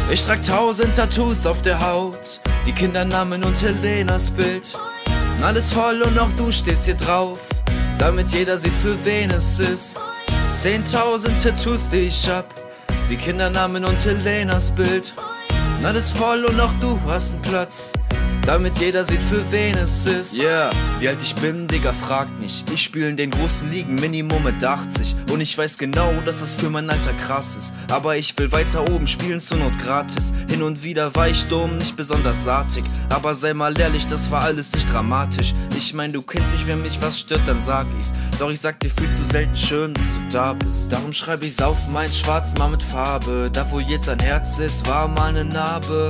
Ich trag 1000 Tattoos auf der Haut, die Kindernamen und Helenas Bild. Und alles voll und auch du stehst hier drauf, damit jeder sieht, für wen es ist. 10.000 Tattoos, die ich hab, wie Kindernamen und Helenas Bild. Und alles voll und auch du hast einen Platz, damit jeder sieht, für wen es ist. Yeah, wie alt ich bin, Digga, fragt nicht. Ich spiel in den großen Ligen, Minimum mit 80. Und ich weiß genau, dass das für mein Alter krass ist. Aber ich will weiter oben spielen, zur Not gratis. Hin und wieder war ich dumm, nicht besonders saatig. Aber sei mal ehrlich, das war alles nicht dramatisch. Ich mein, du kennst mich, wenn mich was stört, dann sag ich's. Doch ich sag dir viel zu selten schön, dass du da bist. Darum schreib ich's auf mein Schwarz mal mit Farbe. Da wo jetzt ein Herz ist, war mal ne Narbe.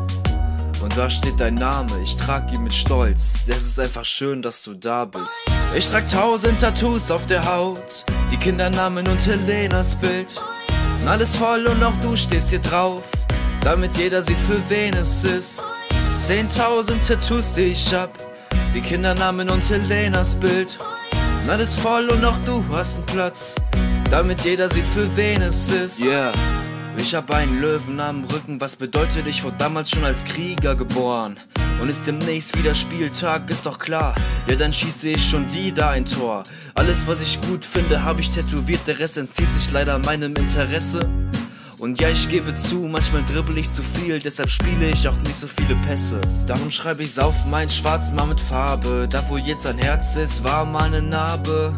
Und da steht dein Name, ich trag ihn mit Stolz. Es ist einfach schön, dass du da bist. Ich trag 1000 Tattoos auf der Haut, die Kindernamen und Helenas Bild. Und alles voll und auch du stehst hier drauf, damit jeder sieht, für wen es ist. 10.000 Tattoos, die ich hab, die Kindernamen und Helenas Bild. Und alles voll und auch du hast einen Platz, damit jeder sieht, für wen es ist. Yeah. Ich hab einen Löwen am Rücken, was bedeutet, ich wurde damals schon als Krieger geboren. Und ist demnächst wieder Spieltag, ist doch klar, ja dann schieße ich schon wieder ein Tor. Alles was ich gut finde, hab ich tätowiert, der Rest entzieht sich leider meinem Interesse. Und ja, ich gebe zu, manchmal dribbel ich zu viel, deshalb spiele ich auch nicht so viele Pässe. Darum schreibe ich's auf mein Schwarz mal mit Farbe, da wo jetzt ein Herz ist, war mal ne Narbe.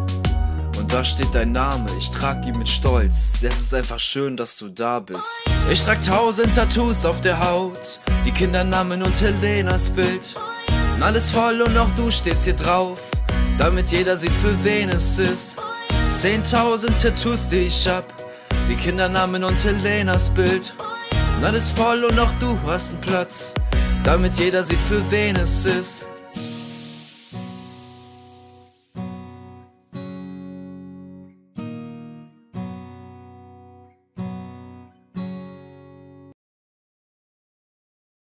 Und da steht dein Name, ich trag ihn mit Stolz. Es ist einfach schön, dass du da bist. Ich trag 1000 Tattoos auf der Haut, die Kindernamen und Helenas Bild. Und alles voll und auch du stehst hier drauf, damit jeder sieht, für wen es ist. 10.000 Tattoos, die ich hab, die Kindernamen und Helenas Bild. Und alles voll und auch du hast einen Platz, damit jeder sieht, für wen es ist.